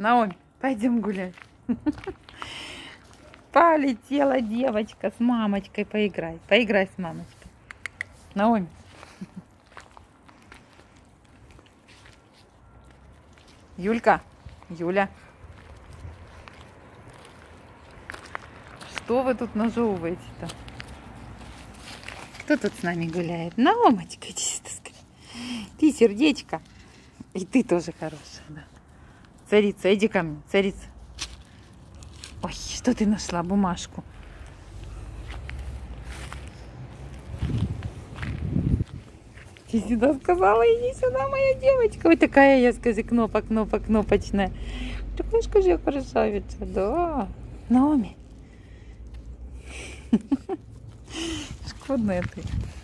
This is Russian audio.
Наоми, пойдем гулять. Полетела девочка с мамочкой. Поиграй. Поиграй с мамочкой. Наоми. Юлька. Юля. Что вы тут нажевываете-то? Кто тут с нами гуляет? Наомочка, иди сюда скорее. Ты сердечко. И ты тоже хорошая, да. Царица, иди ко мне, царица. Ой, что ты нашла? Бумажку. Иди сюда, сказала, иди сюда, моя девочка. Ой, такая я, скажи, кнопочная. Такая, скажи, красавица, да. Наоми. Шкодная ты.